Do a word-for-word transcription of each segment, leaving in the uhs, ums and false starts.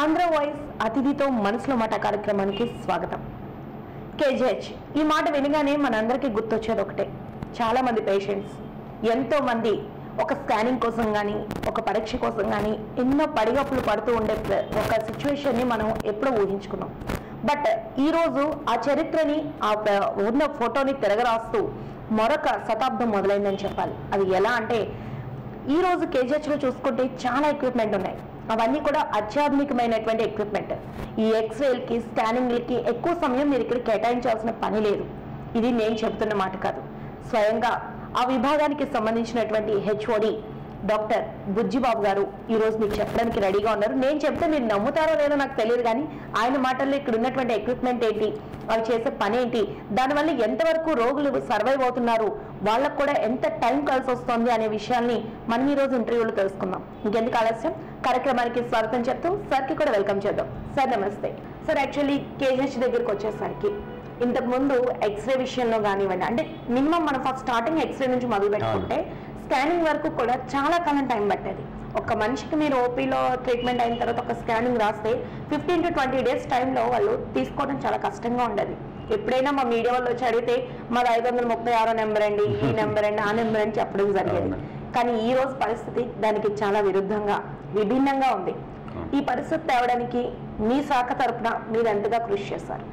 Andhra voice అతిథితో మనసులో మాట కార్యక్రమానికి స్వాగతం. కేజీహెచ్ ఈ మాట వినగానే మనందరికీ గుర్తొచ్చేది ఒకటే, చాలా మంది పేషెంట్స్ ఎంతో మంది ఒక స్కానింగ్ కోసం కానీ ఒక పరీక్ష కోసం కానీ ఎన్నో పడిగప్పులు పడుతూ ఉండే ఒక సిచ్యువేషన్ని మనం ఎప్పుడూ ఊహించుకున్నాం. బట్ ఈరోజు ఆ చరిత్రని ఆ ఉన్న ఫోటోని తిరగరాస్తూ మరొక శతాబ్దం మొదలైందని చెప్పాలి. అది ఎలా అంటే ఈరోజు కేజీహెచ్లో చూసుకుంటే చాలా ఎక్విప్మెంట్ ఉన్నాయి. అవన్నీ కూడా అత్యాధునికమైనటువంటి ఎక్విప్మెంట్. ఈ ఎక్స్రేలకి స్కానింగ్లకి ఎక్కువ సమయం మీరు ఇక్కడ కేటాయించాల్సిన పని లేదు. ఇది నేను చెబుతున్న మాట కాదు, స్వయంగా ఆ విభాగానికి సంబంధించినటువంటి హెచ్ఓడి డాక్టర్ బుజ్జి బాబు గారు ఈరోజు మీకు చెప్పడానికి రెడీగా ఉన్నారు. నేను చెప్తే మీరు నమ్ముతారో లేదో నాకు తెలియదు, కానీ ఆయన మాటల్లో ఇక్కడ ఉన్నటువంటి ఎక్విప్మెంట్ ఏంటి, వాళ్ళు చేసే పని ఏంటి, దానివల్ల ఎంతవరకు రోగులు సర్వైవ్ అవుతున్నారు, వాళ్ళకు కూడా ఎంత టైం కలిసి వస్తుంది అనే విషయాన్ని మనం ఈరోజు ఇంటర్వ్యూలో తెలుసుకుందాం. ఇంకెందుకు ఆలస్యం, కార్యక్రమానికి స్వాగతం చెప్తూ సార్కి కూడా వెల్కమ్ చేద్దాం. సార్ నమస్తే. సార్ యాక్చువల్లీ కేజీహెచ్ దగ్గరికి వచ్చేసరికి ఇంతకుముందు ఎక్స్రే విషయంలో కానివ్వండి, అంటే మినిమం మనం ఫస్ట్ స్టార్టింగ్ ఎక్స్రే నుంచి మొదలు పెట్టుకుంటే స్కానింగ్ వరకు కూడా చాలా కాలం టైం పట్టేది. ఒక మనిషికి మీరు ఓపీలో ట్రీట్మెంట్ అయిన తర్వాత ఒక స్కానింగ్ రాస్తే ఫిఫ్టీన్ టు ట్వంటీ డేస్ టైంలో వాళ్ళు తీసుకోవడం చాలా కష్టంగా ఉండేది. ఎప్పుడైనా మా మీడియా వాళ్ళు వచ్చి అడిగితే మాది ఐదు వందల ముప్పై ఆరో నెంబర్ అండి, ఈ నెంబర్ అండి, ఆ నెంబర్ అని చెప్పడం జరిగేది. కానీ ఈ రోజు పరిస్థితి దానికి చాలా విరుద్ధంగా విభిన్నంగా ఉంది. ఈ పరిస్థితి తేవడానికి మీ శాఖ తరపున మీరు ఎంతగా కృషి చేశారు?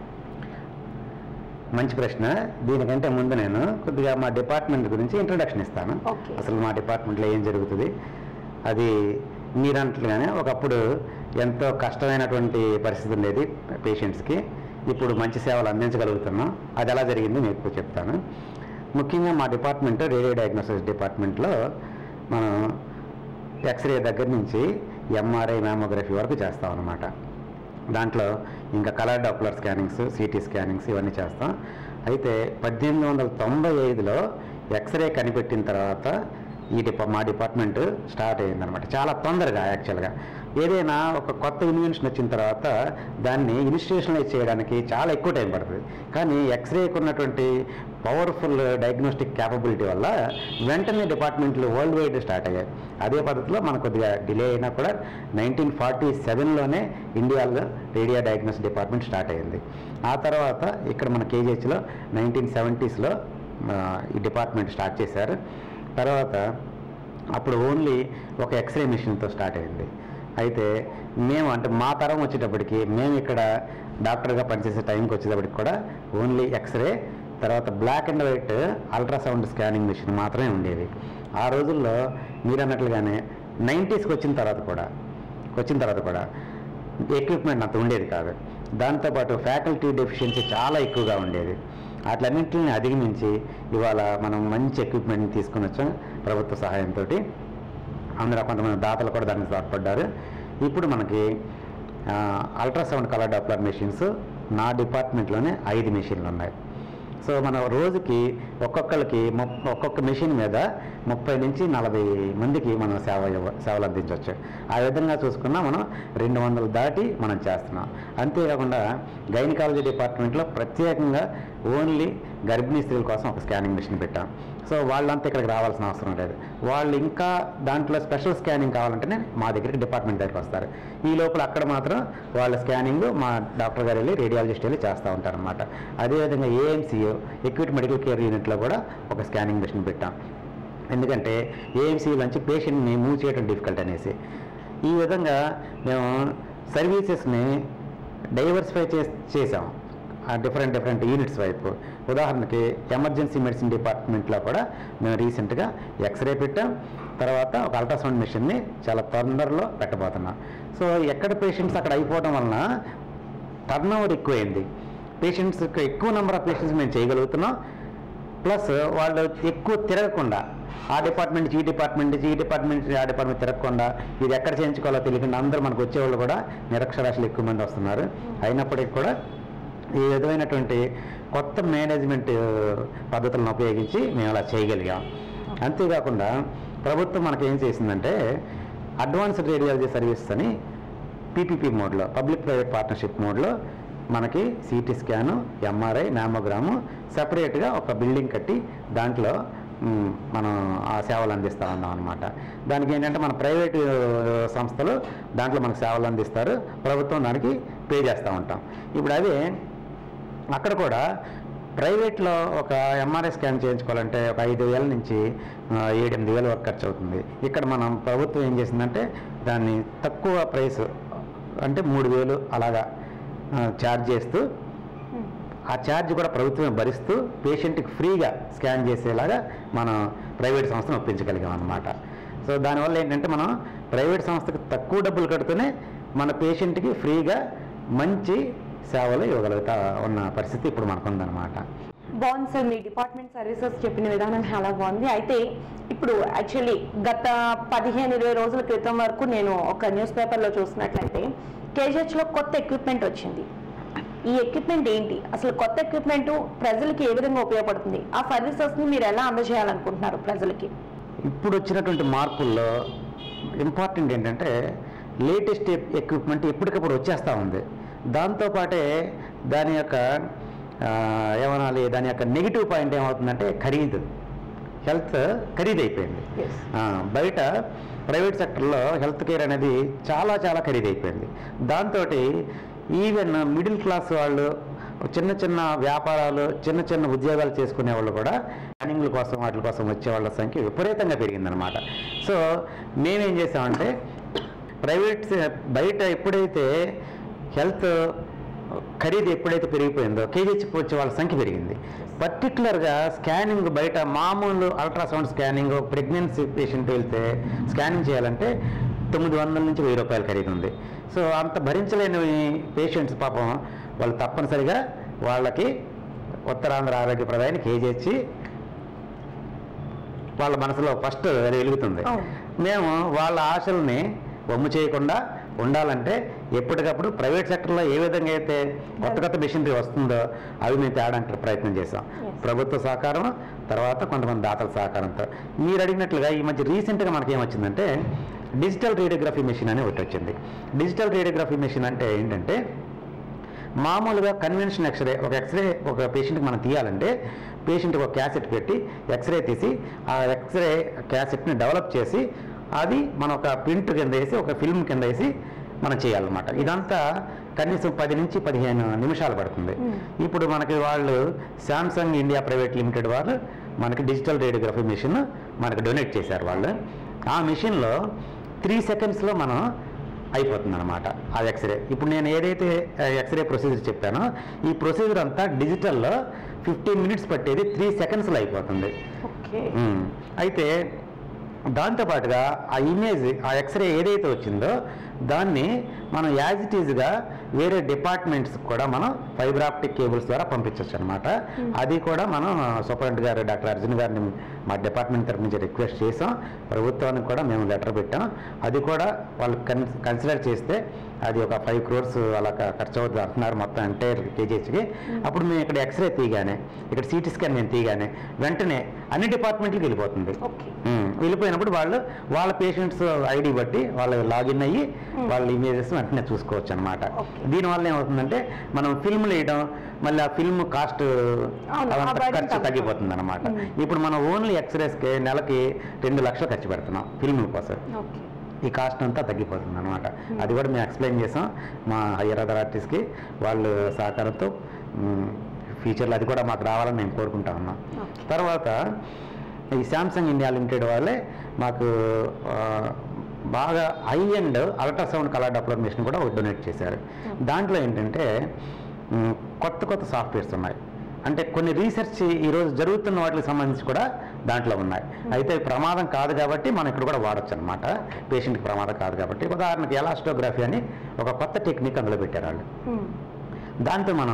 మంచి ప్రశ్న. దీనికంటే ముందు నేను కొద్దిగా మా డిపార్ట్మెంట్ గురించి ఇంట్రొడక్షన్ ఇస్తాను. అసలు మా డిపార్ట్మెంట్లో ఏం జరుగుతుంది అది మీరంటలుగానే ఒకప్పుడు ఎంతో కష్టమైనటువంటి పరిస్థితి ఉండేది పేషెంట్స్కి. ఇప్పుడు మంచి సేవలు అందించగలుగుతున్నాం. అది ఎలా జరిగింది మీకు చెప్తాను. ముఖ్యంగా మా డిపార్ట్మెంట్ రేడియో డయాగ్నోసిస్ డిపార్ట్మెంట్లో మనం ఎక్స్రే దగ్గర నుంచి ఎంఆర్ఐ మ్యామోగ్రఫీ వరకు చేస్తాం అన్నమాట. దాంట్లో ఇంకా colour doppler scannings, CT scannings ఇవన్నీ చేస్తాం. అయితే పద్దెనిమిది వందల తొంభై ఐదులో ఎక్స్రే కనిపెట్టిన తర్వాత ఈ డిపా మా డిపార్ట్మెంట్ స్టార్ట్ అయ్యిందనమాట. చాలా తొందరగా యాక్చువల్గా ఏదైనా ఒక కొత్త ఇన్వెన్షన్ వచ్చిన తర్వాత దాన్ని ఇన్స్టిట్యూషనలైజ్ చేయడానికి చాలా ఎక్కువ టైం పడుతుంది. కానీ ఎక్స్రేకి ఉన్నటువంటి పవర్ఫుల్ డయాగ్నోస్టిక్ క్యాపబిలిటీ వల్ల వెంటనే డిపార్ట్మెంట్లు వరల్డ్ వైడ్ స్టార్ట్ అయ్యాయి. అదే పద్ధతిలో మనకు కొద్దిగా డిలే అయినా కూడా నైన్టీన్ ఫార్టీ సెవెన్లోనే ఇండియాలో రేడియో డయాగ్నోసిస్ డిపార్ట్మెంట్ స్టార్ట్ అయ్యింది. ఆ తర్వాత ఇక్కడ మన కేజీహెచ్లో నైన్టీన్ సెవెంటీస్లో ఈ డిపార్ట్మెంట్ స్టార్ట్ చేశారు. తర్వాత అప్పుడు ఓన్లీ ఒక ఎక్స్రే మిషన్తో స్టార్ట్ అయింది. అయితే మేము అంటే మా తరం వచ్చేటప్పటికి మేము ఇక్కడ డాక్టర్గా పనిచేసే టైంకి వచ్చేటప్పటికి కూడా ఓన్లీ ఎక్స్రే, తర్వాత black and white ultrasound scanning machine మాత్రమే ఉండేవి. ఆ రోజుల్లో మీరు అన్నట్లుగానే నైంటీస్కి వచ్చిన తర్వాత కూడా వచ్చిన తర్వాత కూడా ఎక్విప్మెంట్ అంత ఉండేది కాదు. దాంతోపాటు ఫ్యాకల్టీ డెఫిషియన్సీ చాలా ఎక్కువగా ఉండేది. అట్లన్నింటిని అధిగమించి ఇవాళ మనం మంచి ఎక్విప్మెంట్ని తీసుకుని వచ్చాం ప్రభుత్వ సహాయంతో. అందులో కొంతమంది దాతలు కూడా దానికి తోడ్పడ్డారు. ఇప్పుడు మనకి అల్ట్రాసౌండ్ కలర్ డాప్లర్ మెషిన్స్ నా డిపార్ట్మెంట్లోనే ఐదు మెషిన్లు ఉన్నాయి. సో మన రోజుకి ఒక్కొక్కరికి ఒక్కొక్క మెషిన్ మీద ముప్పై నుంచి నలభై మందికి మనం సేవ సేవలు అందించవచ్చు. ఆ విధంగా చూసుకున్నా మనం రెండు వందలు దాటి మనం చేస్తున్నాం. అంతేకాకుండా గైనకాలజీ డిపార్ట్మెంట్లో ప్రత్యేకంగా ఓన్లీ గర్భిణీ స్త్రీల కోసం ఒక స్కానింగ్ మిషన్ పెట్టాం. సో వాళ్ళంతా ఇక్కడికి రావాల్సిన అవసరం లేదు. వాళ్ళు ఇంకా దాంట్లో స్పెషల్ స్కానింగ్ కావాలంటేనే మా దగ్గరికి డిపార్ట్మెంట్ దగ్గరికి వస్తారు. ఈ లోపల అక్కడ మాత్రం వాళ్ళ స్కానింగ్ మా డాక్టర్ గారు వెళ్ళి రేడియాలజిస్ట్ వెళ్ళి చేస్తూ ఉంటారనమాట. అదేవిధంగా ఏఎంసీయూ ఎక్విట్ మెడికల్ కేర్ యూనిట్లో కూడా ఒక స్కానింగ్ మిషన్ పెట్టాం. ఎందుకంటే ఏఎంసీ నుంచి పేషెంట్ని మూవ్ చేయడం డిఫికల్ట్ అనేసి. ఈ విధంగా మేము సర్వీసెస్ని డైవర్సిఫై చే చేసాం డిఫరెంట్ డిఫరెంట్ యూనిట్స్ వైపు. ఉదాహరణకి ఎమర్జెన్సీ మెడిసిన్ డిపార్ట్మెంట్లో కూడా మేము రీసెంట్గా ఎక్స్రే పెట్టాం. తర్వాత ఒక అల్ట్రాసౌండ్ మిషన్ని చాలా తొందరలో పెట్టబోతున్నాం. సో ఎక్కడ పేషెంట్స్ అక్కడ అయిపోవడం వలన టర్న్ ఓవర్ ఎక్కువైంది. పేషెంట్స్ ఎక్కువ నెంబర్ ఆఫ్ పేషెంట్స్ మేము చేయగలుగుతున్నాం. ప్లస్ వాళ్ళు ఎక్కువ తిరగకుండా ఆ డిపార్ట్మెంట్ నుంచి ఈ డిపార్ట్మెంట్ నుంచి ఈ డిపార్ట్మెంట్ నుంచి ఆ డిపార్ట్మెంట్ తిరగకుండా ఇది ఎక్కడ చేయించుకోవాలో తెలియకుండా అందరూ మనకు వచ్చేవాళ్ళు కూడా నిరక్షరాస్యులు ఎక్కువ మంది వస్తున్నారు. అయినప్పటికీ కూడా ఈ విధమైనటువంటి కొత్త మేనేజ్మెంట్ పద్ధతులను ఉపయోగించి మేము అలా చేయగలిగాం. అంతేకాకుండా ప్రభుత్వం మనకేం చేసిందంటే అడ్వాన్స్డ్ రేడియాలజీ సర్వీస్ అని పీపీపీ మోడ్లో, పబ్లిక్ ప్రైవేట్ పార్ట్నర్షిప్ మోడ్లో మనకి సిటీ స్కాను, ఎంఆర్ఐ, మ్యామోగ్రాము సపరేట్గా ఒక బిల్డింగ్ కట్టి దాంట్లో మనం ఆ సేవలు అందిస్తూ ఉన్నాం అనమాట. దానికి ఏంటంటే మన ప్రైవేటు సంస్థలు దాంట్లో మనకు సేవలు అందిస్తారు, ప్రభుత్వం దానికి పే చేస్తూ ఉంటాం. ఇప్పుడు అదే అక్కడ కూడా ప్రైవేట్లో ఒక ఎంఆర్ఐ స్కాన్ చేయించుకోవాలంటే ఒక ఐదు వేల నుంచి ఏడెనిమిది వేల వరకు ఖర్చు అవుతుంది. ఇక్కడ మనం ప్రభుత్వం ఏం చేసిందంటే దాన్ని తక్కువ ప్రైస్ అంటే మూడు వేలు అలాగా ఛార్జ్ చేస్తూ, ఆ ఛార్జ్ కూడా ప్రభుత్వమే భరిస్తూ పేషెంట్కి ఫ్రీగా స్కాన్ చేసేలాగా మనం ప్రైవేట్ సంస్థను ఒప్పించగలిగాం అన్నమాట. సో దానివల్ల ఏంటంటే మనం ప్రైవేట్ సంస్థకు తక్కువ డబ్బులు కడుతూనే మన పేషెంట్కి ఫ్రీగా మంచి సేవలు ఇవ్వగలుగుతా ఉన్న పరిస్థితి ఇప్పుడు మనకు ఉందన్నమాట. బాగుంది సార్, మీ డిపార్ట్మెంట్ సర్వీసెస్ చెప్పిన విధానం చాలా బాగుంది. అయితే ఇప్పుడు యాక్చువల్లీ గత పదిహేను ఇరవై రోజుల క్రితం వరకు నేను ఒక న్యూస్ పేపర్లో చూసినట్లయితే కేజీహెచ్లో కొత్త ఎక్విప్మెంట్ వచ్చింది. ఈ ఎక్విప్మెంట్ ఏంటి, అసలు కొత్త ఎక్విప్మెంట్ ప్రజలకి ఏ విధంగా ఉపయోగపడుతుంది, ఆ సర్వీసెస్ని మీరు ఎలా అందజేయాలనుకుంటున్నారు ప్రజలకి? ఇప్పుడు వచ్చినటువంటి మార్పుల్లో ఇంపార్టెంట్ ఏంటంటే లేటెస్ట్ ఎక్విప్మెంట్ ఎప్పటికప్పుడు వచ్చేస్తూ ఉంది. దాంతోపాటే దాని యొక్క ఏమనాలి దాని యొక్క నెగిటివ్ పాయింట్ ఏమవుతుందంటే ఖరీదు, హెల్త్ ఖరీదు అయిపోయింది. బయట ప్రైవేట్ సెక్టర్లో హెల్త్ కేర్ అనేది చాలా చాలా ఖరీదు అయిపోయింది. దాంతో ఈవెన్ మిడిల్ క్లాస్ వాళ్ళు, చిన్న చిన్న వ్యాపారాలు, చిన్న చిన్న ఉద్యోగాలు చేసుకునే వాళ్ళు కూడా స్కానింగ్ల కోసం వాటి కోసం వచ్చే వాళ్ళ సంఖ్య విపరీతంగా పెరిగిందనమాట. సో మేమేం చేసామంటే ప్రైవేట్ బయట ఎప్పుడైతే హెల్త్ ఖరీదు ఎప్పుడైతే పెరిగిపోయిందో కేజీహెచ్కి వచ్చే వాళ్ళ సంఖ్య పెరిగింది. పర్టికులర్గా స్కానింగ్ బయట మామూలు అల్ట్రాసౌండ్ స్కానింగ్ ప్రెగ్నెన్సీ పేషెంట్ వెళ్తే స్కానింగ్ చేయాలంటే తొమ్మిది వందల నుంచి వెయ్యి రూపాయలు ఖరీదు ఉంది. సో అంత భరించలేని పేషెంట్స్ పాపం వాళ్ళు తప్పనిసరిగా వాళ్ళకి ఉత్తరాంధ్ర ఆరోగ్య ప్రదాయాన్ని కేజీహెచ్ వాళ్ళ మనసులో ఫస్ట్ అది వెలుగుతుంది. మేము వాళ్ళ ఆశల్ని వమ్ము చేయకుండా ఉండాలంటే ఎప్పటికప్పుడు ప్రైవేట్ సెక్టర్లో ఏ విధంగా అయితే కొత్త కొత్త మెషినరీ వస్తుందో అవి మేము తేడానికి ప్రయత్నం చేసాం. ప్రభుత్వ సహకారం, తర్వాత కొంతమంది దాతల సహకారంతో. మీరు అడిగినట్లుగా ఈ మధ్య రీసెంట్గా మనకి ఏమొచ్చిందంటే డిజిటల్ రేడియోగ్రఫీ మెషిన్ అని ఒకటి వచ్చింది. డిజిటల్ రేడియోగ్రఫీ మెషిన్ అంటే ఏంటంటే మామూలుగా కన్వెన్షన్ ఎక్స్రే, ఒక ఎక్స్రే ఒక పేషెంట్కి మనం తీయాలంటే పేషెంట్కి ఒక క్యాసెట్ పెట్టి ఎక్స్రే తీసి ఆ ఎక్స్రే క్యాసెట్ని డెవలప్ చేసి అది మనం ఒక ప్రింట్ కింద వేసి ఒక ఫిల్మ్ కింద వేసి మనం చేయాలన్నమాట. ఇదంతా కనీసం పది నుంచి పదిహేను నిమిషాలు పడుతుంది. ఇప్పుడు మనకి వాళ్ళు శాంసంగ్ ఇండియా ప్రైవేట్ లిమిటెడ్ వాళ్ళు మనకి డిజిటల్ రేడియోగ్రఫీ మెషిన్ మనకి డొనేట్ చేశారు వాళ్ళు. ఆ మెషిన్లో త్రీ సెకండ్స్లో మనం అయిపోతుంది అనమాట ఆ ఎక్స్రే. ఇప్పుడు నేను ఏదైతే ఎక్స్రే ప్రొసీజర్ చెప్పానో ఈ ప్రొసీజర్ అంతా డిజిటల్లో ఫిఫ్టీన్ మినిట్స్ పట్టేది త్రీ సెకండ్స్లో అయిపోతుంది. అయితే దాంతోపాటుగా ఆ ఇమేజ్, ఆ ఎక్స్రే ఏదైతే వచ్చిందో దాన్ని మనం యాజ్ ఇట్ ఈజ్గా వేరే డిపార్ట్మెంట్స్ కూడా మనం ఫైబర్ ఆప్టిక్ కేబుల్స్ ద్వారా పంపించవచ్చు అనమాట. అది కూడా మనం సూపరింటెండెంట్ గారు డాక్టర్ అర్జున్ గారిని మా డిపార్ట్మెంట్ తరఫు నుంచి రిక్వెస్ట్ చేసాం. ప్రభుత్వానికి కూడా మేము లెటర్ పెట్టాం. అది కూడా వాళ్ళు కన్ కన్సిడర్ చేస్తే అది ఒక ఫైవ్ క్రోర్స్ అలా ఖర్చు అవుతుంది అంటున్నారు మొత్తం ఎంటైర్ కేజీహెచ్కి. అప్పుడు మేము ఇక్కడ ఎక్స్రే తీయగానే, ఇక్కడ సిటీ స్కాన్ మేము తీయగానే వెంటనే అన్ని డిపార్ట్మెంట్లకు వెళ్ళిపోతుంది. వెళ్ళిపోయినప్పుడు వాళ్ళు వాళ్ళ పేషెంట్స్ ఐడి బట్టి వాళ్ళు లాగిన్ అయ్యి వాళ్ళ ఇమేజెస్ వెంటనే చూసుకోవచ్చు అనమాట. దీనివల్ల ఏమవుతుందంటే మనం ఫిల్మ్లు వేయడం, మళ్ళీ ఆ ఫిల్మ్ కాస్ట్ ఖర్చు తగ్గిపోతుంది అనమాట. ఇప్పుడు మనం ఓన్లీ ఎక్స్రేస్కి నెలకి రెండు లక్షలు ఖర్చు పెడుతున్నాం ఫిల్మ్ కోసం. ఈ కాస్ట్ అంతా తగ్గిపోతుంది అనమాట. అది కూడా మేము ఎక్స్ప్లెయిన్ చేసాం మా హయ్యర్ అథారిటీస్కి. వాళ్ళు సహకారంతో ఫ్యూచర్లో అది కూడా మాకు రావాలని మేము కోరుకుంటా ఉన్నాం. తర్వాత ఈ శాంసంగ్ ఇండియా లిమిటెడ్ వాళ్ళే మాకు బాగా high and ultrasound colour doppler machine కూడా ఒకటి డొనేట్ చేశారు. దాంట్లో ఏంటంటే కొత్త కొత్త సాఫ్ట్వేర్స్ ఉన్నాయి. అంటే కొన్ని రీసెర్చ్ ఈరోజు జరుగుతున్న వాటికి సంబంధించి కూడా దాంట్లో ఉన్నాయి. అయితే ప్రమాదం కాదు కాబట్టి మనం ఇక్కడ కూడా వాడచ్చు అనమాట. పేషెంట్కి ప్రమాదం కాదు కాబట్టి. ఉదాహరణకి ఎలాస్టోగ్రఫీ అని ఒక కొత్త టెక్నిక్ అందులో పెట్టారు వాళ్ళు. దాంతో మనం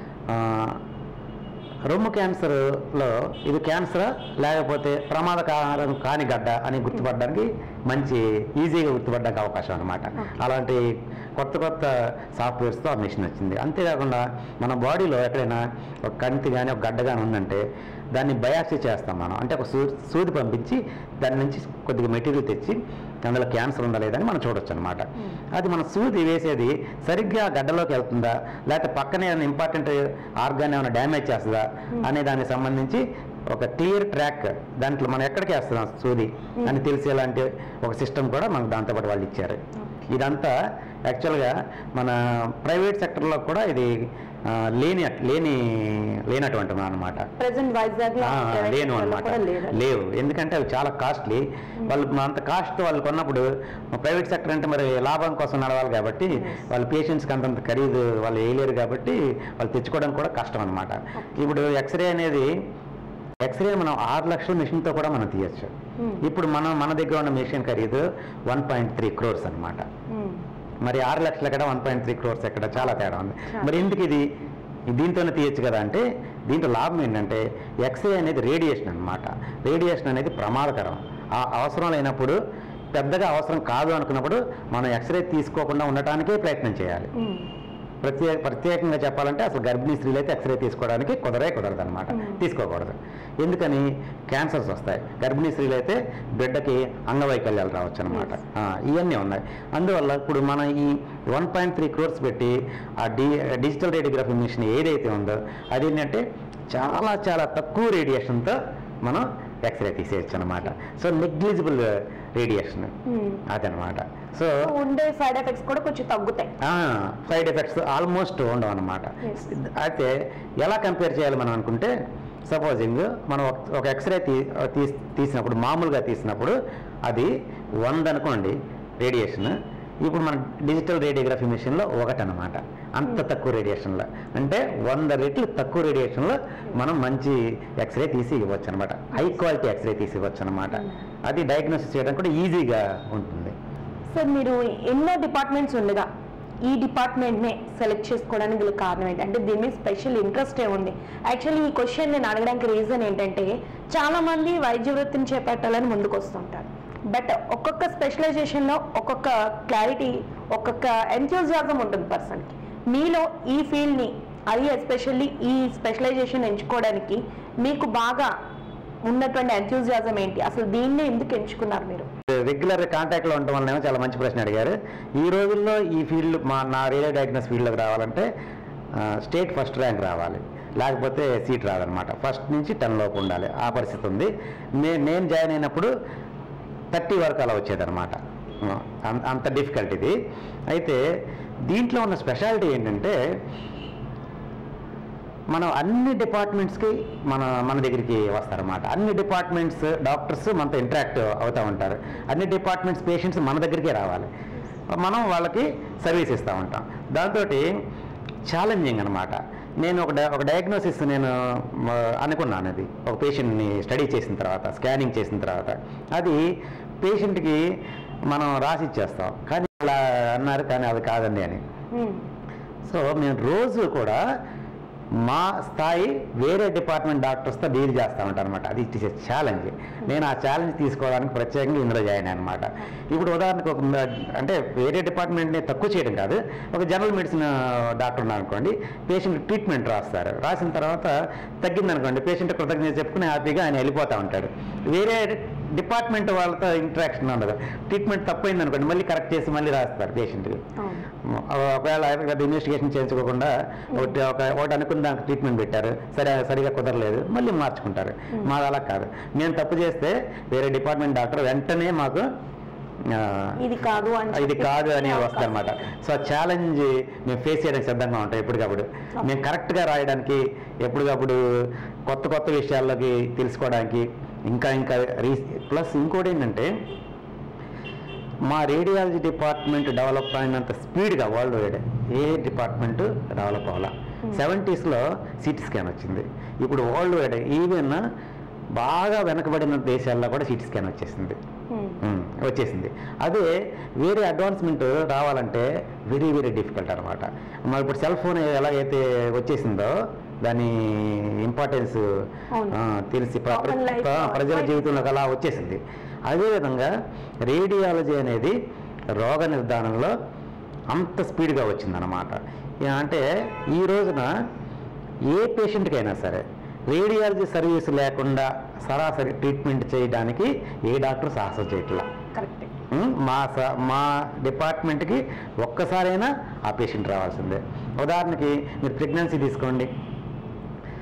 రొమ్ము క్యాన్సర్లో ఇది క్యాన్సరా లేకపోతే ప్రమాదకారం కాని గడ్డ అని గుర్తుపడడానికి మంచి ఈజీగా గుర్తుపడడానికి అవకాశం అనమాట. అలాంటి కొత్త కొత్త సాఫ్ట్వేర్స్తో ఆ మెషిన్ వచ్చింది. అంతేకాకుండా మన బాడీలో ఎక్కడైనా ఒక కంటి కానీ ఒక గడ్డ కానీ ఉందంటే దాన్ని బయాప్సీ చేస్తాం మనం. అంటే ఒక సూ సూది పంపించి దాని నుంచి కొద్దిగా మెటీరియల్ తెచ్చి అందులో క్యాన్సర్ ఉందా లేదని మనం చూడొచ్చు అనమాట. అది మన సూది వేసేది సరిగ్గా గడ్డలోకి వెళ్తుందా లేకపోతే పక్కనే ఏమైనా ఇంపార్టెంట్ ఆర్గాన్ ఏమైనా డ్యామేజ్ చేస్తుందా అనే దానికి సంబంధించి ఒక క్లియర్ ట్రాక్ దాంట్లో మనం ఎక్కడికి వేస్తున్నాం సూది అని తెలిసేలాంటి ఒక సిస్టమ్ కూడా మనకు దాంతోపాటు వాళ్ళు ఇచ్చారు. ఇదంతా యాక్చువల్గా మన ప్రైవేట్ సెక్టర్లో కూడా ఇది లేని లేని లేనటువంటి అనమాట, లేను అనమాట, లేవు. ఎందుకంటే అవి చాలా కాస్ట్లీ. వాళ్ళు అంత కాస్ట్ వాళ్ళు కొన్నప్పుడు ప్రైవేట్ సెక్టర్ అంటే మరి లాభం కోసం నడవాలి కాబట్టి వాళ్ళ పేషెంట్స్కి అంతంత ఖరీదు వాళ్ళు వేయలేరు కాబట్టి వాళ్ళు తెచ్చుకోవడం కూడా కష్టం అనమాట. ఇప్పుడు ఎక్స్రే అనేది ఎక్స్రే మనం ఆరు లక్షల మిషన్తో కూడా మనం తీయచ్చు. ఇప్పుడు మనం మన దగ్గర ఉన్న మిషన్ ఖరీదు వన్ పాయింట్ త్రీ క్రోర్స్ అనమాట. మరి ఆరు లక్షలు ఎక్కడ, వన్ పాయింట్ త్రీ క్రోర్స్ ఎక్కడ, చాలా తేడా ఉంది. మరి ఎందుకు ఇది దీంతోనే తీయచ్చు కదా అంటే దీంట్లో లాభం ఏంటంటే ఎక్స్రే అనేది రేడియేషన్ అనమాట. రేడియేషన్ అనేది ప్రమాదకరం. ఆ అవసరం లేనప్పుడు, పెద్దగా అవసరం కాదు అనుకున్నప్పుడు మనం ఎక్స్రే తీసుకోకుండా ఉండటానికే ప్రయత్నం చేయాలి. ప్రత్యేక ప్రత్యేకంగా చెప్పాలంటే అసలు గర్భిణీ స్త్రీలు అయితే ఎక్స్రే తీసుకోవడానికి కుదరే కుదరదు అనమాట, తీసుకోకూడదు. ఎందుకని క్యాన్సర్స్ వస్తాయి. గర్భిణీ స్త్రీలు అయితే బిడ్డకి అంగవైకల్యాలు రావచ్చు అనమాట. ఇవన్నీ ఉన్నాయి. అందువల్ల ఇప్పుడు మనం ఈ వన్ పాయింట్ త్రీ క్రోర్స్ పెట్టి ఆ డి డిజిటల్ రేడియోగ్రఫీ మిషన్ ఏదైతే ఉందో అది ఏంటంటే చాలా చాలా తక్కువ రేడియేషన్తో మనం ఎక్స్రే తీసేయచ్చు అనమాట. సో నెగ్లిజిబుల్ రేడియేషన్ అదనమాట. సో ఉండే సైడ్ ఎఫెక్ట్స్ కూడా కొంచెం తగ్గుతాయి. సైడ్ ఎఫెక్ట్స్ ఆల్మోస్ట్ ఉండవు అనమాట. అయితే ఎలా కంపేర్ చేయాలి మనం అనుకుంటే, సపోజింగ్ మనం ఒక ఎక్స్రే తీ తీసినప్పుడు మామూలుగా తీసినప్పుడు అది వంద అనుకోండి రేడియేషన్. ఇప్పుడు మన డిజిటల్ రేడియోగ్రఫీ మిషన్లో ఒకటి అనమాట. అంత తక్కువ రేడియేషన్లో అంటే వంద రెట్లు తక్కువ రేడియేషన్లో మనం మంచి ఎక్స్రే తీసి ఇవ్వచ్చు అనమాట. హై క్వాలిటీ ఎక్స్రే తీసి ఇవ్వచ్చు అనమాట. అది డయాగ్నోసిస్ చేయడం కూడా ఈజీగా ఉంటుంది. సార్, మీరు ఎన్నో డిపార్ట్మెంట్స్ ఉండగా ఈ డిపార్ట్మెంట్నే సెలెక్ట్ చేసుకోవడానికి వీళ్ళకి కారణం ఏంటి? అంటే దీని మీద స్పెషల్ ఇంట్రెస్ట్ ఏముంది? యాక్చువల్లీ ఈ క్వశ్చన్ నేను అడగడానికి రీజన్ ఏంటంటే చాలామంది వైద్య వృత్తిని చేపట్టాలని ముందుకు వస్తుంటారు. బట్ ఒక్కొక్క స్పెషలైజేషన్లో ఒక్కొక్క క్లారిటీ, ఒక్కొక్క ఎంథూజియాజం ఉంటుంది పర్సన్కి. మీలో ఈ ఫీల్డ్ని, అది ఎస్పెషల్లీ ఈ స్పెషలైజేషన్ ఎంచుకోవడానికి మీకు బాగా ఉన్నటువంటి ఎంథూజియాజం ఏంటి? అసలు దీన్ని ఎందుకు ఎంచుకున్నారు మీరు? రెగ్యులర్ కాంటాక్ట్లో ఉండటం వల్ల చాలా మంచి ప్రశ్న అడిగారు. ఈ రోజుల్లో ఈ ఫీల్డ్ మా నా రేడియో డయాగ్నోస్ ఫీల్డ్లోకి రావాలంటే స్టేట్ ఫస్ట్ ర్యాంక్ రావాలి, లేకపోతే సీట్ రాదనమాట. ఫస్ట్ నుంచి టెన్ లోపు ఉండాలి. ఆ పరిస్థితి ఉంది. నే నేను జాయిన్ అయినప్పుడు థర్టీ వరకు అలా వచ్చేదన్నమాట. అంత డిఫికల్ట్ ఇది. అయితే దీంట్లో ఉన్న స్పెషాలిటీ ఏంటంటే మనం అన్ని డిపార్ట్మెంట్స్కి మన మన దగ్గరికి వస్తారన్నమాట. అన్ని డిపార్ట్మెంట్స్ డాక్టర్స్ మనతో ఇంటరాక్ట్ అవుతూ ఉంటారు. అన్ని డిపార్ట్మెంట్స్ పేషెంట్స్ మన దగ్గరికే రావాలి. మనం వాళ్ళకి సర్వీస్ ఇస్తూ ఉంటాం. దాంతో ఛాలెంజింగ్ అనమాట. నేను ఒక ఒక డయాగ్నోసిస్ నేను అనుకున్నాను. అది ఒక పేషెంట్ని స్టడీ చేసిన తర్వాత, స్కానింగ్ చేసిన తర్వాత అది పేషెంట్కి మనం రాసి ఇచ్చేస్తాం. కానీ అలా అన్నారు, కానీ అది కాదండి అని. సో మేము రోజు కూడా మా స్థాయి వేరే డిపార్ట్మెంట్ డాక్టర్స్తో డీల్ చేస్తూ ఉంటాను అనమాట. అది ఇట్ ఇస్ ఏ ఛాలెంజ్. నేను ఆ ఛాలెంజ్ తీసుకోవడానికి ప్రత్యేకంగా ఇందులో జాయిన్ అనమాట. ఇప్పుడు ఉదాహరణకు ఒక అంటే వేరే డిపార్ట్మెంట్ని తక్కువ చేయడం కాదు, ఒక జనరల్ మెడిసిన్ డాక్టర్ ఉన్నారనుకోండి, పేషెంట్ ట్రీట్మెంట్ రాస్తారు. రాసిన తర్వాత తగ్గిందనుకోండి, పేషెంట్ కృతజ్ఞత చెప్పుకుని హ్యాపీగా ఆయన వెళ్ళిపోతూ ఉంటాడు. వేరే డిపార్ట్మెంట్ వాళ్ళతో ఇంటరాక్షన్ ఉండదు. ట్రీట్మెంట్ తప్పైంది అనుకోండి, మళ్ళీ కరెక్ట్ చేసి మళ్ళీ రాస్తారు పేషెంట్కి. ఒకవేళ ఇన్వెస్టిగేషన్ చేయించుకోకుండా ఒక ఒకటి అనుకున్న దానికి ట్రీట్మెంట్ పెట్టారు, సరే సరిగా కుదరలేదు, మళ్ళీ మార్చుకుంటారు. మాది అలా కాదు. మేము తప్పు చేస్తే వేరే డిపార్ట్మెంట్ డాక్టర్ వెంటనే మాకు ఇది కాదు ఇది కాదు అని వస్తుంది అనమాట. సో ఆ ఛాలెంజ్ మేము ఫేస్ చేయడానికి సిద్ధంగా ఉంటాం ఎప్పటికప్పుడు. మేము కరెక్ట్గా రాయడానికి, ఎప్పటికప్పుడు కొత్త కొత్త విషయాల్లోకి తెలుసుకోవడానికి, ఇంకా ఇంకా రీ ప్లస్ ఇంకోటి ఏంటంటే మా రేడియాలజీ డిపార్ట్మెంట్ డెవలప్ అయినంత స్పీడ్గా వరల్డ్ వైడ్ ఏ డిపార్ట్మెంట్ డెవలప్ అవ్వాలా. సెవెంటీస్లో సిటీ స్కాన్ వచ్చింది. ఇప్పుడు వరల్డ్ వైడ్ ఈవెన్ బాగా వెనకబడిన దేశాల్లో కూడా సిటీ స్కాన్ వచ్చేసింది వచ్చేసింది అదే వేరే అడ్వాన్స్మెంట్ రావాలంటే వెరీ వెరీ డిఫికల్ట్ అనమాట. మరి ఇప్పుడు సెల్ ఫోన్ ఎలాగైతే వచ్చేసిందో దాని ఇంపార్టెన్స్ తెలిసి ప్రజల జీవితంలోకి అలా వచ్చేసింది. అదేవిధంగా రేడియాలజీ అనేది రోగ నిర్ధారణలో అంత స్పీడ్గా వచ్చిందనమాట. అంటే ఈ రోజున ఏ పేషెంట్కైనా సరే రేడియాలజీ సర్వీస్ లేకుండా సరాసరి ట్రీట్మెంట్ చేయడానికి ఏ డాక్టర్ సాహసం చేయట్లా. మా మా డిపార్ట్మెంట్కి ఒక్కసారైనా ఆ పేషెంట్ రావాల్సిందే. ఉదాహరణకి మీరు ప్రెగ్నెన్సీ తీసుకోండి.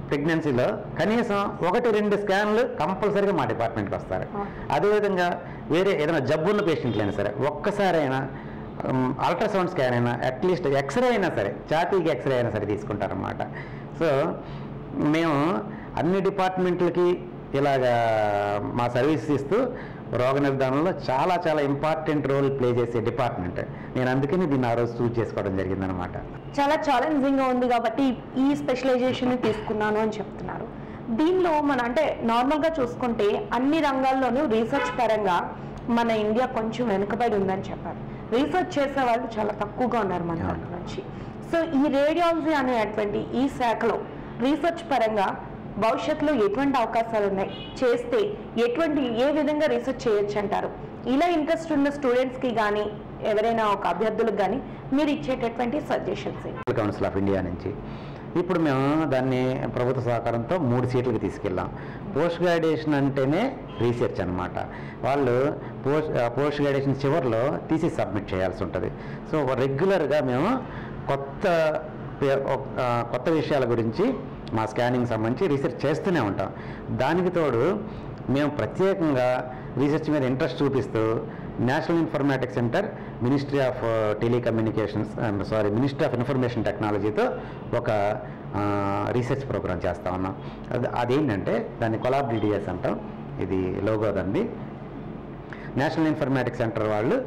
ప్రెగ్నెన్సీలో కనీసం ఒకటి రెండు స్కాన్లు కంపల్సరీగా మా డిపార్ట్మెంట్కి వస్తారు. అదేవిధంగా వేరే ఏదైనా జబ్బు ఉన్న పేషెంట్లు అయినా సరే ఒక్కసారి అయినా అల్ట్రాసౌండ్ స్కాన్ అయినా అట్లీస్ట్ ఎక్స్రే అయినా సరే ఛాతీకి ఎక్స్రే అయినా సరే తీసుకుంటారన్నమాట. సో మేము అన్ని డిపార్ట్మెంట్లకి ఇలాగా మా సర్వీసెస్ ఇస్తూ రోగ నిర్ధారణలో చాలా చాలా ఇంపార్టెంట్ రోల్ ప్లే చేసే డిపార్ట్మెంట్. నేను అందుకని దీన్ని ఆ రోజు చూస్ చేసుకోవడం జరిగిందనమాట. చాలా ఛాలెంజింగ్గా ఉంది కాబట్టి ఈ స్పెషలైజేషన్ తీసుకున్నాను అని చెప్తున్నారు. దీనిలో మన అంటే నార్మల్గా చూసుకుంటే అన్ని రంగాల్లోనూ రీసెర్చ్ పరంగా మన ఇండియా కొంచెం వెనుకబడి ఉందని చెప్పారు. రీసెర్చ్ చేసే వాళ్ళు చాలా తక్కువగా ఉన్నారు మన దగ్గర నుంచి. సో ఈ రేడియాలజీ అనేటువంటి ఈ శాఖలో రీసెర్చ్ పరంగా భవిష్యత్తులో ఎటువంటి అవకాశాలు ఉన్నాయి, చేస్తే ఎటువంటి ఏ విధంగా రీసెర్చ్ చేయొచ్చు అంటారు? ఇలా ఇంట్రెస్ట్ ఉన్న స్టూడెంట్స్కి కానీ ఎవరైనా ఒక అభ్యర్థులకు కానీ మీరు ఇచ్చేటటువంటి సజెషన్స్? కౌన్సిల్ ఆఫ్ ఇండియా నుంచి ఇప్పుడు మేము దాన్ని ప్రభుత్వ సహకారంతో మూడు సీట్లకి తీసుకెళ్ళాం. పోస్ట్ గ్రాడ్యుయేషన్ అంటేనే రీసెర్చ్ అనమాట. వాళ్ళు పోస్ట్ పోస్ట్ గ్రాడ్యుయేషన్ చివరిలో తీసి సబ్మిట్ చేయాల్సి ఉంటుంది. సో రెగ్యులర్గా మేము కొత్త కొత్త విషయాల గురించి మా స్కానింగ్ సంబంధించి రీసెర్చ్ చేస్తూనే ఉంటాం. దానికి తోడు మేము ప్రత్యేకంగా రీసెర్చ్ మీద ఇంట్రెస్ట్ చూపిస్తూ National Informatics Centre, Ministry of Telecommunications sorry Ministry of Information టెక్నాలజీతో ఒక రీసెర్చ్ ప్రోగ్రామ్ చేస్తూ ఉన్నాం. అది అదేంటంటే దాన్ని కొలాబ్ డిడిఎస్ అంటాం. ఇది లోగో దండి. నేషనల్ ఇన్ఫర్మేటిక్స్ సెంటర్ వాళ్ళు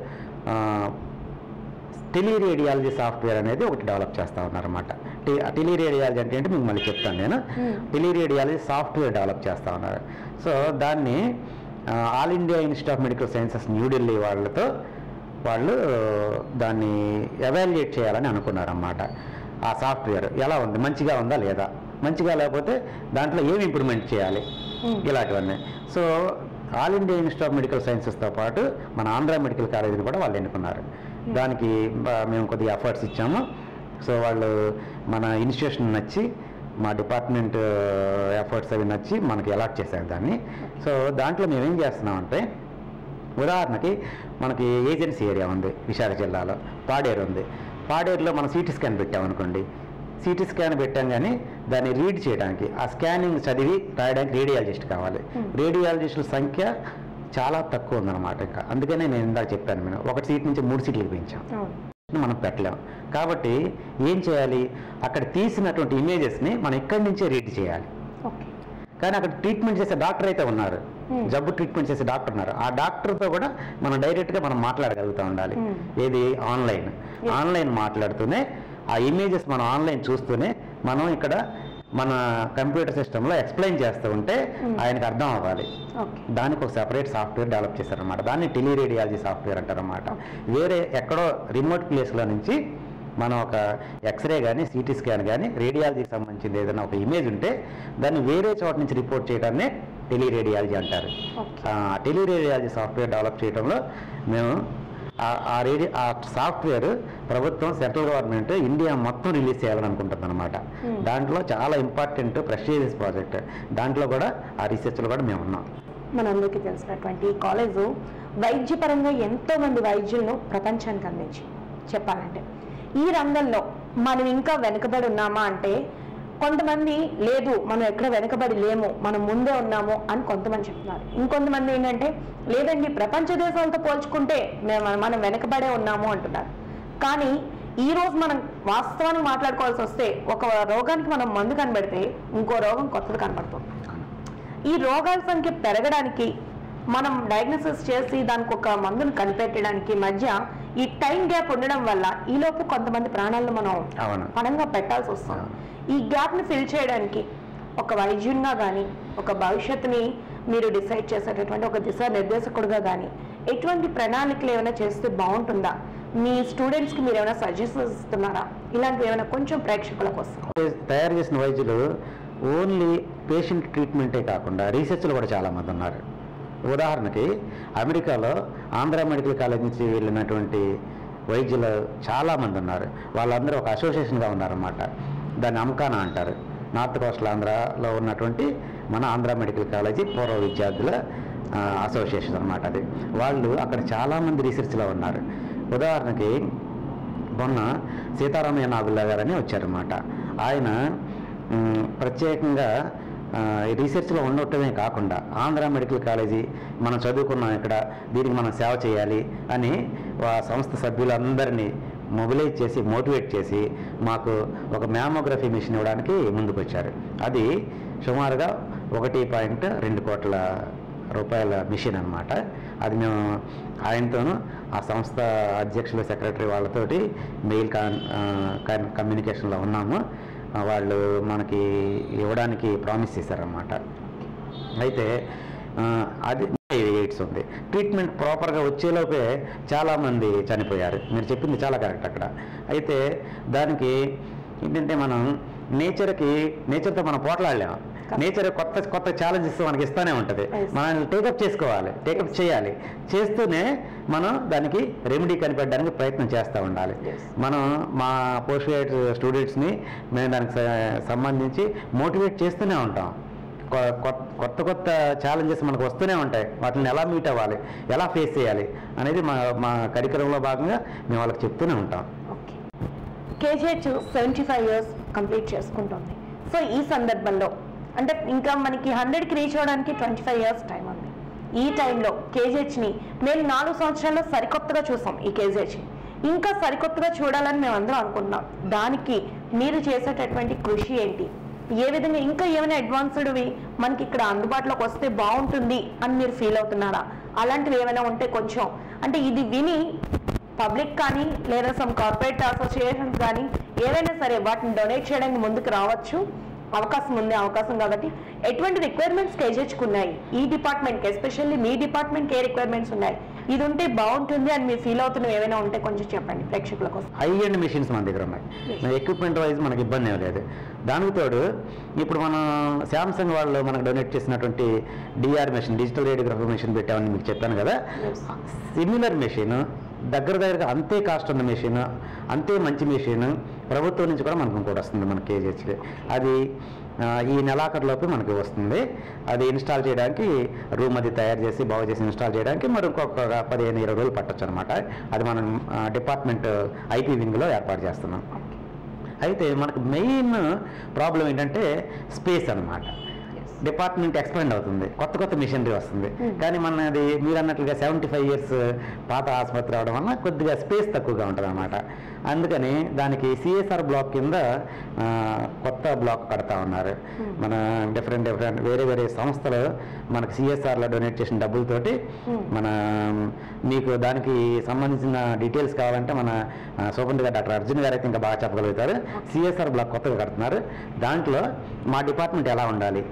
టెలిరేడియాలజీ సాఫ్ట్వేర్ అనేది ఒకటి డెవలప్ చేస్తూ ఉన్నారన్నమాట. టెలిరేడియాలజీ అంటే ఏంటి మీకు మళ్ళీ చెప్తాను నేను. టెలిరేడియాలజీ సాఫ్ట్వేర్ డెవలప్ చేస్తూ ఉన్నారు. సో దాన్ని all India institute of medical sciences New Delhi వాళ్ళతో వాళ్ళు దాన్ని ఎవాల్యుయేట్ చేయాలని అనుకున్నారన్నమాట. ఆ సాఫ్ట్వేర్ ఎలా ఉంది, మంచిగా ఉందా లేదా, మంచిగా లేకపోతే దాంట్లో ఏమి ఇంప్రూవ్మెంట్ చేయాలి, ఇలాంటివన్నీ. So all India institute of medical సైన్సెస్తో పాటు మన ఆంధ్ర మెడికల్ కాలేజీని కూడా వాళ్ళు ఎన్నుకున్నారు. దానికి మేము కొద్దిగా ఎఫర్ట్స్ ఇచ్చాము. సో వాళ్ళు మన ఇన్స్టిట్యూషన్ నచ్చి మా డిపార్ట్మెంట్ ఎఫర్ట్స్ అవి నచ్చి మనకి అలాట్ చేశారు దాన్ని. సో దాంట్లో మేమేం చేస్తున్నామంటే ఉదాహరణకి మనకి ఏజెన్సీ ఏరియా ఉంది విశాఖ జిల్లాలో, పాడేరు ఉంది. పాడేరులో మనం సిటీ స్కాన్ పెట్టామనుకోండి, సిటీ స్కాన్ పెట్టాం కానీ దాన్ని రీడ్ చేయడానికి ఆ స్కానింగ్ చదివి రాయడానికి రేడియాలజిస్ట్ కావాలి. రేడియాలజిస్టుల సంఖ్య చాలా తక్కువ ఉందన్నమాట. ఇంకా అందుకనే నేను ఇందాక చెప్పాను, మేము ఒకటి సీట్ నుంచి మూడు సీట్లకు పెంచాం. మనం పెట్టలేం కాబట్టి ఏం చేయాలి, అక్కడ తీసినటువంటి ఇమేజెస్ని మనం ఇక్కడి నుంచే రీడ్ చేయాలి. కానీ అక్కడ ట్రీట్మెంట్ చేసే డాక్టర్ అయితే ఉన్నారు, జబ్బు ట్రీట్మెంట్ చేసే డాక్టర్ ఉన్నారు. ఆ డాక్టర్తో కూడా మనం డైరెక్ట్గా మనం మాట్లాడగలుగుతూ ఉండాలి. ఏది ఆన్లైన్ ఆన్లైన్ మాట్లాడుతూనే ఆ ఇమేజెస్ మనం ఆన్లైన్ చూస్తూనే మనం ఇక్కడ మన కంప్యూటర్ సిస్టంలో ఎక్స్ప్లెయిన్ చేస్తూ ఉంటే ఆయనకు అర్థం అవ్వాలి. దానికి ఒక సెపరేట్ సాఫ్ట్వేర్ డెవలప్ చేశారనమాట. దాన్ని టెలిరేడియాలజీ సాఫ్ట్వేర్ అంటారనమాట. వేరే ఎక్కడో రిమోట్ ప్లేస్లో నుంచి మనం ఒక ఎక్స్రే కానీ సిటీ స్కాన్ కానీ రేడియాలజీకి సంబంధించింది ఏదైనా ఒక ఇమేజ్ ఉంటే దాన్ని వేరే చోట నుంచి రిపోర్ట్ చేయడాన్ని టెలిరేడియాలజీ అంటారు. ఆ టెలిరేడియాలజీ సాఫ్ట్వేర్ డెవలప్ చేయడంలో మేము ఆ రేడియో ఆ సాఫ్ట్వేర్ ప్రభుత్వం సెంట్రల్ గవర్నమెంట్ ఇండియా మొత్తం రిలీజ్ చేయాలని అనుకుంటుంది అనమాట. దాంట్లో చాలా ఇంపార్టెంట్ ప్రెస్టీజియస్ ప్రాజెక్ట్. దాంట్లో కూడా ఆ రీసెర్చ్లో కూడా మేము ఉన్నాం. మనందరికీ తెలిసినటువంటి ఈ కాలేజు వైద్యపరంగా ఎంతో మంది వైద్యులను ప్రపంచానికి అందించి చెప్పాలంటే ఈ రంగంలో మనం ఇంకా వెనుకబడి ఉన్నామా అంటే కొంతమంది లేదు మనం ఎక్కడ వెనుకబడి లేము, మనం ముందే ఉన్నాము అని కొంతమంది చెప్తున్నారు. ఇంకొంతమంది ఏంటంటే లేదండి ప్రపంచ దేశాలతో పోల్చుకుంటే మేము మనం వెనుకబడే ఉన్నాము అంటున్నారు. కానీ ఈ రోజు మనం వాస్తవానికి మాట్లాడుకోవాల్సి వస్తే ఒక రోగానికి మనం మందు కనబెడితే ఇంకో రోగం కొత్తది కనబడుతుంది. ఈ రోగాల సంఖ్య పెరగడానికి మనం డయాగ్నోసిస్ చేసి దానికి ఒక మందును కనిపెట్టడానికి మధ్య ఈ టైం గ్యాప్ ఉండడం వల్ల ఈలోపు కొంతమంది ప్రాణాలను మనం పణంగా పెట్టాల్సి వస్తుంది. ఈ గ్యాప్ని ఫిల్ చేయడానికి ఒక వైద్యునిగా కానీ ఒక భవిష్యత్తుని మీరు డిసైడ్ చేసేటటువంటి ఒక దిశా నిర్దేశకుడుగా కానీ ఎటువంటి ప్రణాళికలు ఏమైనా చేస్తే బాగుంటుందా? మీ స్టూడెంట్స్కి మీరు ఏమైనా సజెషన్స్ ఇస్తున్నారా? ఇలాంటివి ఏమైనా కొంచెం ప్రేక్షకుల కోసం. తయారు చేసిన వైద్యులు ఓన్లీ పేషెంట్ ట్రీట్మెంటే కాకుండా రీసెర్చ్లో కూడా చాలామంది ఉన్నారు. ఉదాహరణకి అమెరికాలో ఆంధ్ర మెడికల్ కాలేజ్ నుంచి వెళ్ళినటువంటి వైద్యులు చాలామంది ఉన్నారు. వాళ్ళందరూ ఒక అసోసియేషన్గా ఉన్నారన్నమాట. దాన్ని అమ్కానా అంటారు. నార్త్ కోస్టల్ ఆంధ్రాలో ఉన్నటువంటి మన ఆంధ్ర మెడికల్ కాలేజీ పూర్వ విద్యార్థుల అసోసియేషన్ అనమాట. అది వాళ్ళు అక్కడ చాలామంది రీసెర్చ్లో ఉన్నారు. ఉదాహరణకి మొన్న సీతారామయ్య నాగుల్లా గారని వచ్చారన్నమాట. ఆయన ప్రత్యేకంగా రీసెర్చ్లో ఉండటమే కాకుండా ఆంధ్ర మెడికల్ కాలేజీ మనం చదువుకున్నాం ఇక్కడ, దీనికి మనం సేవ చేయాలి అని ఆ సంస్థ సభ్యులందరినీ మొబిలైజ్ చేసి మోటివేట్ చేసి మాకు ఒక మ్యామోగ్రఫీ మిషన్ ఇవ్వడానికి ముందుకు వచ్చారు. అది సుమారుగా ఒకటి పాయింట్ రెండు కోట్ల రూపాయల మిషన్ అన్నమాట. అది మేము ఆయనతోనూ ఆ సంస్థ అధ్యక్షులు సెక్రటరీ వాళ్ళతోటి మెయిల్ కాన్ కమ్యూనికేషన్లో ఉన్నాము. వాళ్ళు మనకి ఇవ్వడానికి ప్రామిస్ చేశారన్నమాట. అయితే అది ఎయిడ్స్ ఉంది, ట్రీట్మెంట్ ప్రాపర్గా వచ్చేలోపే చాలామంది చనిపోయారు. మీరు చెప్పింది చాలా కరెక్ట్ అక్కడ. అయితే దానికి ఏంటంటే మనం నేచర్కి నేచర్తో మనం పోట్లాడలేము. నేచర్ కొత్త కొత్త ఛాలెంజెస్ మనకి ఇస్తూనే ఉంటుంది. మనల్ని టేకప్ చేసుకోవాలి, టేకప్ చేయాలి. చేస్తూనే మనం దానికి రెమెడీ కనిపెట్టడానికి ప్రయత్నం చేస్తూ ఉండాలి. మనం మా పోస్ట్ గ్రాడ్యుయేట్ స్టూడెంట్స్ని మేము దానికి సంబంధించి మోటివేట్ చేస్తూనే ఉంటాం. కొత్త కొత్త ఛాలెంజెస్ మనకు వస్తూనే ఉంటాయి. వాటిని ఎలా మీట్ అవ్వాలి, ఎలా ఫేస్ చేయాలి అనేది మా మా కరికులంలో భాగంగా మేము వాళ్ళకి చెప్తూనే ఉంటాం. KGH seventy five years complete చేసుకుంటుంది. సో ఈ సందర్భంలో అంటే ఇంకా మనకి హండ్రెడ్కి రీచ్ అవ్వడానికి ట్వంటీ ఫైవ్ ఇయర్స్ టైం ఉంది. ఈ టైంలో కేజీహెచ్ని మేము నాలుగు సంవత్సరాల్లో సరికొత్తగా చూసాం. ఈ కేజీహెచ్ని ఇంకా సరికొత్తగా చూడాలని మేము అందరం అనుకుంటున్నాం. దానికి మీరు చేసేటటువంటి కృషి ఏంటి? ఏ విధంగా ఇంకా ఏమైనా అడ్వాన్స్డ్వి మనకి ఇక్కడ అందుబాటులోకి వస్తే బాగుంటుంది అని మీరు ఫీల్ అవుతున్నారా? అలాంటివి ఏమైనా ఉంటే కొంచెం అంటే ఇది విని పబ్లిక్ కానీ లేదా సమ్ కార్పొరేట్ అసోసియేషన్స్ కానీ ఏవైనా సరే వాటిని డొనేట్ చేయడానికి ముందుకు రావచ్చు, అవకాశం ఉంది అవకాశం. కాబట్టి ఎటువంటి రిక్వైర్మెంట్స్ కేజీహెచ్కి ఉన్నాయి ఈ డిపార్ట్మెంట్కి, ఎస్పెషల్లీ మీ డిపార్ట్మెంట్కి ఏ రిక్వైర్మెంట్స్ ఉన్నాయి, ఇది ఉంటే బాగుంటుంది అని మీరు ఫీల్ అవుతున్నవి ఏమైనా ఉంటే కొంచెం చెప్పండి ప్రేక్షకుల కోసం. హై ఎండ్ మెషిన్స్ మన దగ్గర ఉన్నాయి. ఎక్విప్మెంట్ వైజ్ మనకి ఇబ్బంది ఏం లేదు. దానికి తోడు ఇప్పుడు మనం శాంసంగ్ వాళ్ళు మనకు డొనేట్ చేసినటువంటి DR machine, digital radiography machine పెట్టామని మీకు చెప్పాను కదా. సిమిలర్ మెషిన్ దగ్గర దగ్గరగా అంతే కాస్ట్ ఉన్న మెషిన్, అంతే మంచి మెషిన్ ప్రభుత్వం నుంచి కూడా మనకు ఇంకోటి వస్తుంది మన కేజీహెచ్కి. అది ఈ నెలాఖరులోపు మనకి వస్తుంది. అది ఇన్స్టాల్ చేయడానికి రూమ్ అది తయారు చేసి బాగు చేసి ఇన్స్టాల్ చేయడానికి మరి ఇంకొక పదిహేను ఇరవై రోజులు పట్టొచ్చు అనమాట. అది మనం డిపార్ట్మెంట్ ఐపీ వింగ్లో ఏర్పాటు చేస్తున్నాం. అయితే మనకు మెయిన్ ప్రాబ్లం ఏంటంటే స్పేస్ అన్నమాట. డిపార్ట్మెంట్ ఎక్స్పాండ్ అవుతుంది, కొత్త కొత్త మిషనరీ వస్తుంది. కానీ మనది మీరు అన్నట్లుగా సెవెంటీ ఫైవ్ ఇయర్స్ పాత ఆసుపత్రి అవడం వల్ల కొద్దిగా స్పేస్ తక్కువగా ఉంటుంది అన్నమాట. అందుకని దానికి సిఎస్ఆర్ బ్లాక్ కింద కొత్త బ్లాక్ కడతా ఉన్నారు. మన డిఫరెంట్ డిఫరెంట్ వేరే వేరే సంస్థలు మనకు సిఎస్ఆర్లో డొనేట్ చేసిన డబ్బులతోటి మన మీకు దానికి సంబంధించిన డీటెయిల్స్ కావాలంటే మన సూపరింటెండెంట్ డాక్టర్ అర్జున్ గారు అయితే ఇంకా బాగా చెప్పగలుగుతారు. సిఎస్ఆర్ బ్లాక్ కొత్తగా కడుతున్నారు. దాంట్లో మా డిపార్ట్మెంట్ ఎలా ఉండాలి,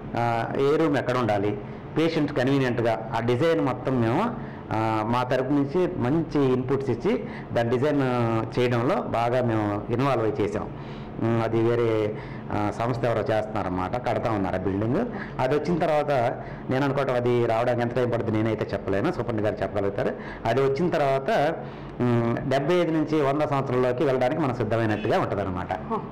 ఏ రూమ్ ఎక్కడ ఉండాలి, పేషెంట్ కన్వీనియంట్గా ఆ డిజైన్ మొత్తం మేము మా తరపు నుంచి మంచి ఇన్పుట్స్ ఇచ్చి దాని డిజైన్ చేయడంలో బాగా మేము ఇన్వాల్వ్ అయి చేసాం. అది వేరే సంస్థ ఎవరో చేస్తున్నారన్నమాట, కడతా ఉన్నారు ఆ బిల్డింగ్. అది వచ్చిన తర్వాత నేను అనుకోవటం అది రావడానికి ఎంత టైం పడుతుంది నేనైతే చెప్పలేను, సూపరింటెండెంట్ గారు చెప్పగలుగుతారు. అది వచ్చిన తర్వాత డెబ్బై ఐదు నుంచి వంద సంవత్సరాల్లోకి వెళ్ళడానికి మనం సిద్ధమైనట్టుగా ఉంటుంది అనమాట.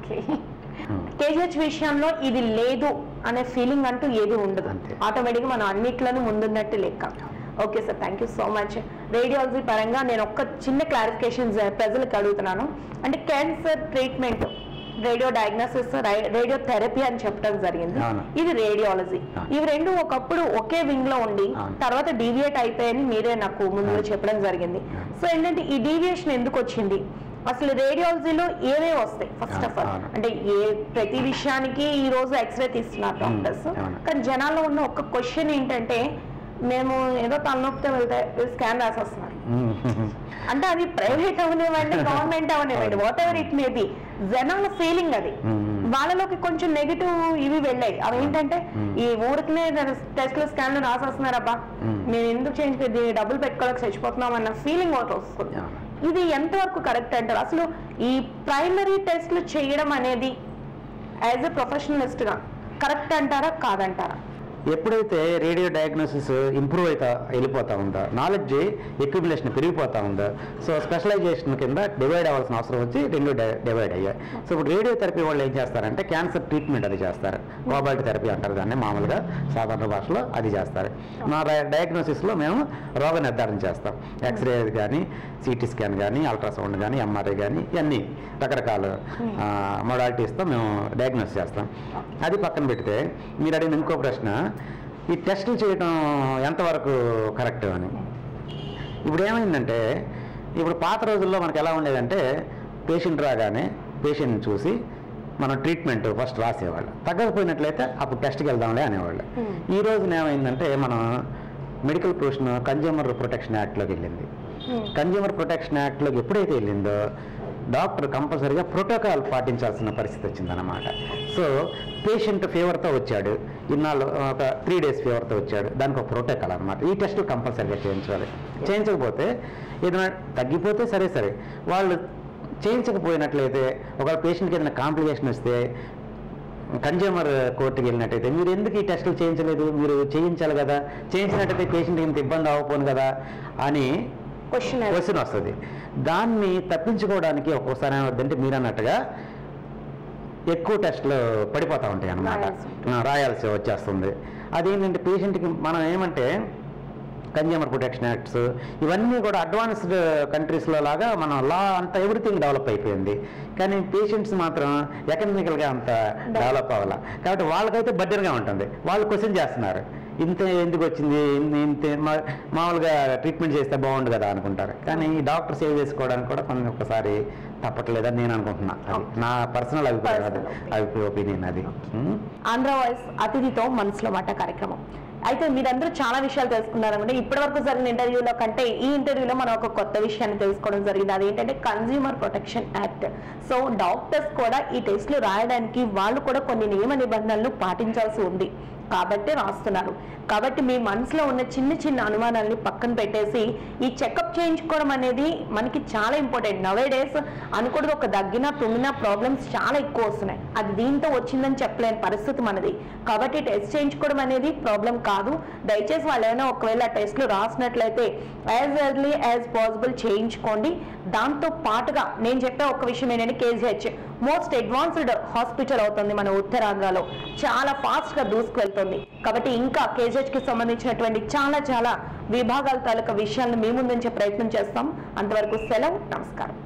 కేజీహెచ్ విషయంలో ఇది లేదు అనే ఫీలింగ్ అంటూ ఏది ఉండదు, ఆటోమేటిక్గా మనం అన్నిట్లోనూ ముందున్నట్టు లెక్క. Okay sir, thank you so much. Radiology పరంగా నేను ఒక్క చిన్న క్లారిఫికేషన్ ప్రజలకు అడుగుతున్నాను. అంటే cancer treatment radio diagnosis, radio therapy అని చెప్పడం జరిగింది. ఇది రేడియాలజీ. ఇవి రెండు ఒకప్పుడు ఒకే వింగ్ లో ఉండి తర్వాత డీవియేట్ అయిపోయాయని మీరే నాకు ముందుగా చెప్పడం జరిగింది. సో ఏంటంటే ఈ డీవియేషన్ ఎందుకు వచ్చింది, అసలు రేడియాలజీలో ఏవే వస్తాయి? ఫస్ట్ ఆఫ్ ఆల్ అంటే ఏ ప్రతి విషయానికి ఈ రోజు ఎక్స్రే తీస్తున్నారు డాక్టర్స్, కానీ జనాల్లో ఉన్న ఒక క్వశ్చన్ ఏంటంటే మేము ఏదో తలనొప్పితో వెళ్తే స్కాన్ రాసి వస్తున్నారు. అంటే అది ప్రైవేట్ అవనివ్వండి, గవర్నమెంట్ అవనివ్వండి, whatever it may be, జనాల ఫీలింగ్ అది. వాళ్ళలోకి కొంచెం నెగిటివ్ ఇవి వెళ్ళాయి. అవి ఏంటంటే ఈ ఊరికినే టెస్ట్లు స్కాన్లు రాసి వస్తున్నారబ్బా, మేము ఎందుకు చేయించి డబ్బులు పెట్టుకోలేక చచ్చిపోతున్నాం అన్న ఫీలింగ్ ఒకటి వస్తుంది. ఇది ఎంతవరకు కరెక్ట్ అంటారు? అసలు ఈ ప్రైమరీ టెస్ట్లు చేయడం అనేది యాజ్ ఎ ప్రొఫెషనలిస్ట్గా కరెక్ట్ అంటారా కాదంటారా? ఎప్పుడైతే రేడియో డయాగ్నోసిస్ ఇంప్రూవ్ అవుతా వెళ్ళిపోతూ ఉందో, నాలెడ్జ్ ఎక్యుములేషన్ పెరిగిపోతూ ఉందో, సో స్పెషలైజేషన్ కింద డివైడ్ అవ్వాల్సిన అవసరం వచ్చి రెండు డివైడ్ అయ్యాయి. సో ఇప్పుడు రేడియో థెరపీ వాళ్ళు ఏం చేస్తారంటే క్యాన్సర్ ట్రీట్మెంట్ అది చేస్తారు, కోబాల్ట్ థెరపీ అంటారు దాన్ని మామూలుగా సాధారణ భాషలో, అది చేస్తారు. మా డయాగ్నోసిస్లో మేము రోగ నిర్ధారణ చేస్తాం. ఎక్స్రే కానీ, సిటీ స్కాన్ కానీ, అల్ట్రాసౌండ్ కానీ, ఎంఆర్ఐ కానీ, ఇవన్నీ రకరకాల మోడాలిటీస్తో మేము డయాగ్నోస్ చేస్తాం. అది పక్కన పెడితే మీరు అడిగిన ఇంకో ప్రశ్న, ఈ టెస్టులు చేయడం ఎంతవరకు కరెక్ట్ అని. ఇప్పుడు ఏమైందంటే, ఇప్పుడు పాత రోజుల్లో మనకు ఎలా ఉండేదంటే పేషెంట్ రాగానే పేషెంట్ని చూసి మనం ట్రీట్మెంట్ ఫస్ట్ రాసేవాళ్ళు, తగ్గకపోయినట్లయితే అప్పుడు టెస్ట్కి వెళ్దాంలే అనేవాళ్ళు. ఈ రోజున ఏమైందంటే మనం మెడికల్ ప్రొఫెషన్ కన్జ్యూమర్ ప్రొటెక్షన్ యాక్ట్లోకి వెళ్ళింది. కన్జ్యూమర్ ప్రొటెక్షన్ యాక్ట్లోకి ఎప్పుడైతే వెళ్ళిందో డాక్టర్ కంపల్సరీగా ప్రోటోకాల్ పాటించాల్సిన పరిస్థితి వచ్చిందన్నమాట. సో పేషెంట్ ఫీవర్తో వచ్చాడు, ఇన్నాళ్ళు ఒక త్రీ డేస్ ఫీవర్తో వచ్చాడు, దానికి ఒక ప్రోటోకాల్ అనమాట. ఈ టెస్టులు కంపల్సరీగా చేయించాలి. చేయించకపోతే ఏదైనా తగ్గిపోతే సరే సరే వాళ్ళు చేయించకపోయినట్లయితే ఒకవేళ పేషెంట్కి ఏదైనా కాంప్లికేషన్ వస్తే కన్జ్యూమర్ కోర్టుకి వెళ్ళినట్టయితే మీరు ఎందుకు ఈ టెస్టులు చేయించలేదు, మీరు చేయించాలి కదా, చేయించినట్టయితే పేషెంట్కి ఇంత ఇబ్బంది అవ్వకపోను కదా అని క్వశ్చన్ క్వశ్చన్ వస్తుంది. దాన్ని తప్పించుకోవడానికి ఒక్కోసారి ఏమవుతుందంటే మీరు అన్నట్టుగా ఎక్కువ టెస్టులు పడిపోతూ ఉంటాయి అన్నమాట, రాయాల్సి వచ్చేస్తుంది. అదేంటంటే పేషెంట్కి మనం ఏమంటే కన్జ్యూమర్ ప్రొటెక్షన్ యాక్ట్స్ ఇవన్నీ కూడా అడ్వాన్స్డ్ కంట్రీస్లో లాగా మన లా అంతా ఎవ్రీథింగ్ డెవలప్ అయిపోయింది, కానీ పేషెంట్స్ మాత్రం ఎకనామికల్గా అంత డెవలప్ అవ్వాలి. కాబట్టి వాళ్ళకైతే బడ్డర్గా ఉంటుంది, వాళ్ళు క్వశ్చన్ చేస్తున్నారు, ఇంత ఎందుకు వచ్చింది, ఇంత మామూలుగా ట్రీట్మెంట్ చేస్తే బాగుండు కదా అనుకుంటారు. కానీ డాక్టర్ సేవ్ చేసుకోవడానికి కూడా కొన్ని ఒక్కసారి తప్పట్లేదని నేను అనుకుంటున్నా. అది నా పర్సనల్ అభిప్రాయం, అది అభిప్రాయ ఒపీనియన్. అది ఆంధ్ర వాయిస్ అతిథితో మనసులో మాట కార్యక్రమం. అయితే మీరందరూ చాలా విషయాలు తెలుసుకున్నారనుకుంటే, ఇప్పటి వరకు జరిగిన ఇంటర్వ్యూలో కంటే ఈ ఇంటర్వ్యూలో మనం ఒక కొత్త విషయాన్ని తెలుసుకోవడం జరిగింది. అదేంటంటే consumer protection act. So doctors కూడా ఈ టెస్టులు రాయడానికి వాళ్ళు కూడా కొన్ని నియమ నిబంధనలు పాటించాల్సి ఉంది కాబట్టి రాస్తున్నారు. కాబట్టి మీ మనసులో ఉన్న చిన్న చిన్న అనుమానాలని పక్కన పెట్టేసి ఈ చెకప్ చేయించుకోవడం అనేది మనకి చాలా ఇంపార్టెంట్. నవే డేస్ అనుకోవడం ఒక దగ్గిన తుమ్మిన ప్రాబ్లమ్స్ చాలా ఎక్కువ వస్తున్నాయి, అది దీంతో వచ్చిందని చెప్పలేని పరిస్థితి మనది. కాబట్టి టెస్ట్ చేయించుకోవడం అనేది ప్రాబ్లం కాదు. దయచేసి వాళ్ళు ఏమైనా ఒకవేళ టెస్ట్లు రాసినట్లయితే యాజ్ ఎర్లీ యాజ్ పాసిబుల్ చేయించుకోండి. దాంతో పాటుగా నేను చెప్పే ఒక విషయం ఏంటంటే కేజీహెచ్ మోస్ట్ అడ్వాన్స్డ్ హాస్పిటల్ అవుతుంది మన ఉత్తరాంధ్రలో, చాలా ఫాస్ట్ గా దూసుకువెళ్తుంది. కాబట్టి ఇంకా కేజీహెచ్ కి సంబంధించినటువంటి చాలా చాలా విభాగాల తాలూకా విషయాలను మీ ముందుంచే ప్రయత్నం చేస్తాం. అంతవరకు సెలవు, నమస్కారం.